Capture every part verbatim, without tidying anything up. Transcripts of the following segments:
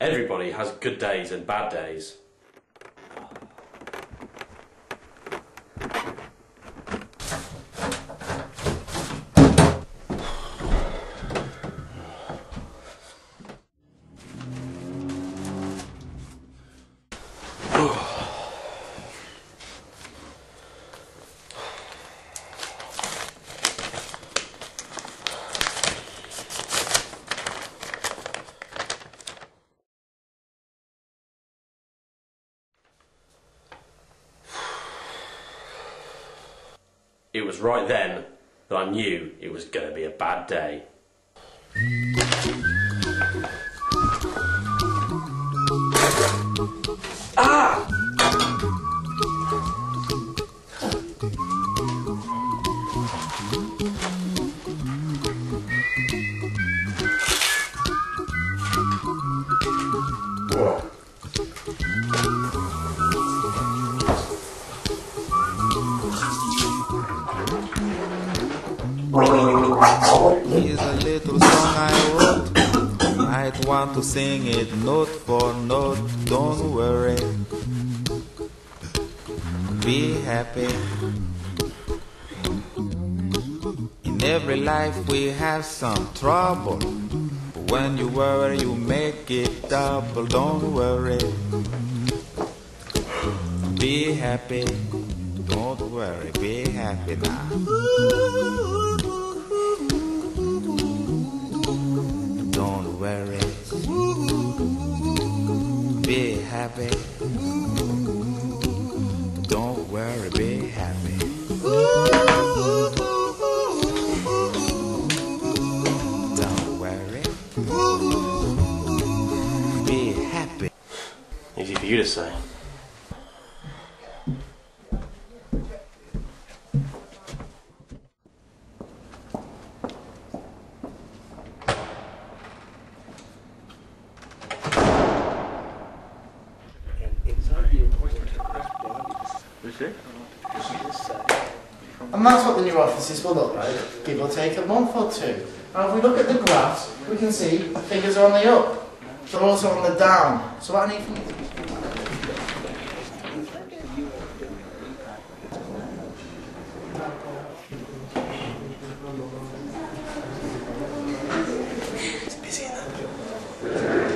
Everybody has good days and bad days. It was right then that I knew it was going to be a bad day. Ah! Whoa. Here's a little song I wrote. Might want to sing it note for note. Don't worry, be happy. In every life we have some trouble, but when you worry you make it double. Don't worry, be happy. Don't worry, be happy now. Don't worry, be happy. Don't worry, be happy. Don't worry, be happy. Easy for you to say. And that's what the new offices will look like, give or take a month or two. And if we look at the graphs, we can see the figures are on the up. They're also on the down. So what I need from you... It's busy in there.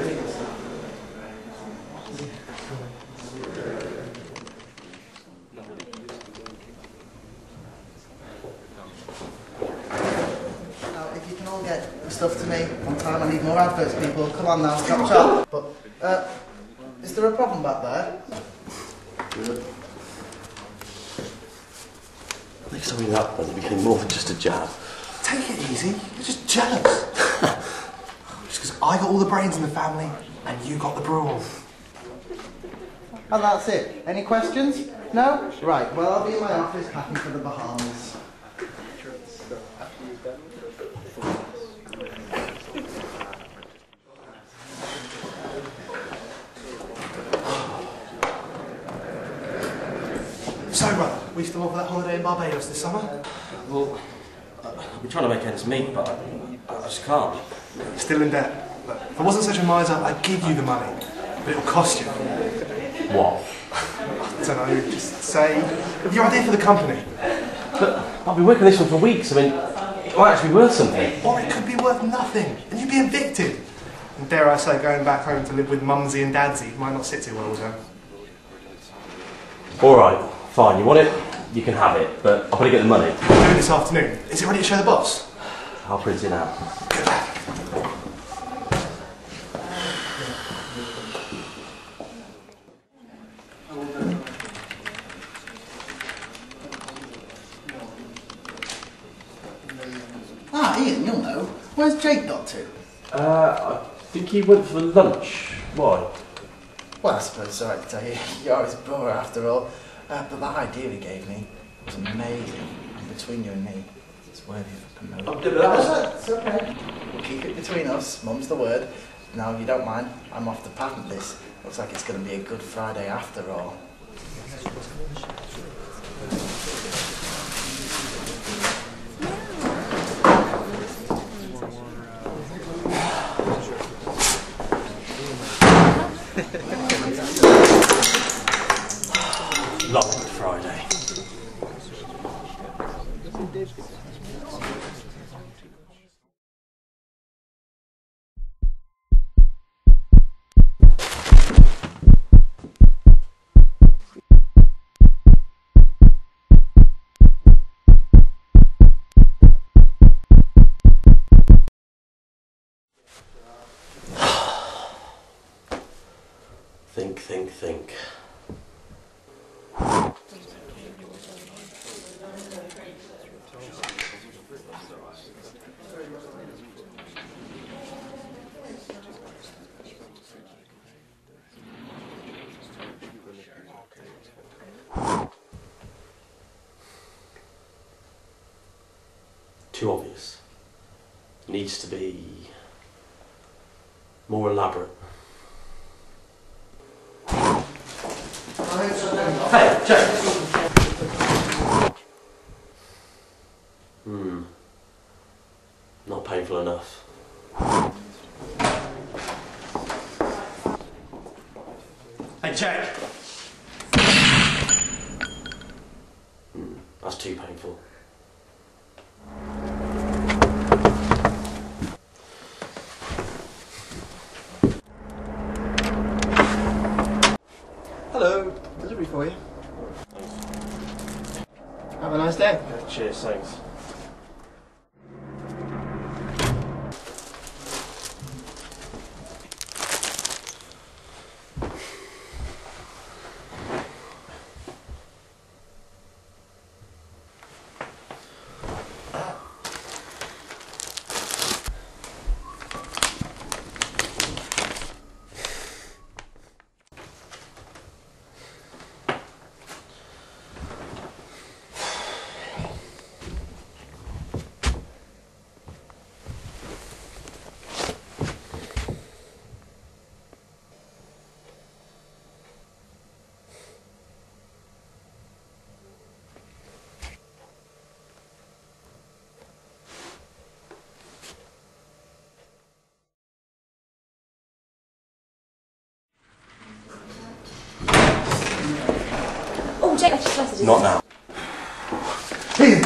Get the stuff to me on time. I need more adverts, people. Come on now, chop chop. But, uh, is there a problem back there? Next time we that one, it became more than just a jab. Take it easy. You're just jealous. Just because I got all the brains in the family and you got the brawn. And that's it. Any questions? No? Right. Well, I'll be in my office packing for the Bahamas. So, brother, we still on for that holiday in Barbados this summer? Well, I've been trying to make ends meet, but I, I just can't. Still in debt. Look, if I wasn't such a miser, I'd give you the money. But it'll cost you. What? I don't know, just say... your idea for the company. But I've been working this one for weeks. I mean, it might actually be worth something. Or it could be worth nothing, and you'd be evicted. And dare I say, going back home to live with Mumsy and Dadsy might not sit too well with her. All right. Fine, you want it, you can have it, but I'll probably get the money. We'll do it this afternoon. Is it ready to show the boss? I'll print it out. Good lad. Ah, Ian, you'll know. Where's Jake got to? Uh, I think he went for lunch. Why? Well, I suppose it's alright to tell you. You're his brother after all. Uh, but that idea he gave me was amazing. And between you and me, it's worthy of a promotion. I'll do that. It's okay. We'll keep it between us. Mum's the word. Now, if you don't mind, I'm off to patent this. Looks like it's going to be a good Friday after all. Long Friday. Think, think, think. Too obvious. Needs to be more elaborate. Hey, Jack! Hmm. Not painful enough. Hey, Jack! Hmm. That's too painful. Hello, delivery for you. Have a nice day. Yeah, cheers, thanks. Oh, Jake, I just left it. Not now. Please.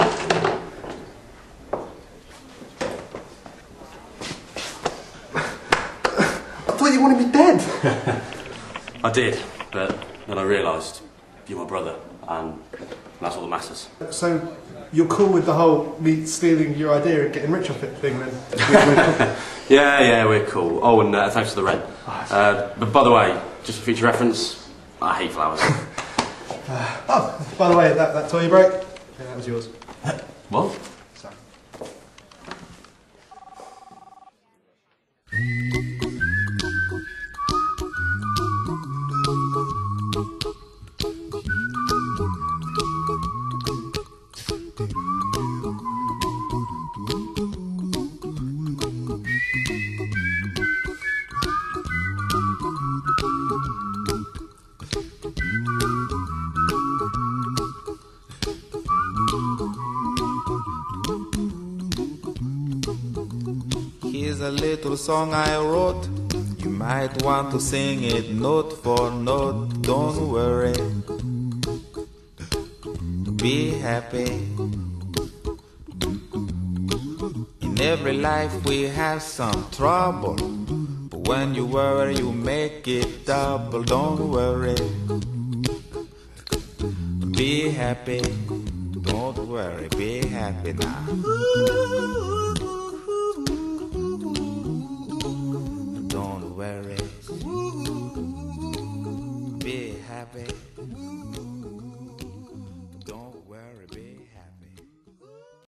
I thought you wanted me dead. I did, but then I realised you're my brother, and that's all that matters. So, you're cool with the whole me stealing your idea and getting rich off it thing then? We're, we're cool. Yeah, yeah, we're cool. Oh, and uh, thanks for the rent. Uh, but by the way, just for future reference, I hate flowers. uh, oh, by the way, that, that toy you broke? Yeah, that was yours. What? Sorry. Here's a little song I wrote. You might want to sing it note for note. Don't worry, be happy. In every life we have some trouble, but when you worry you make it double. Don't worry, be happy. Don't worry, be happy now.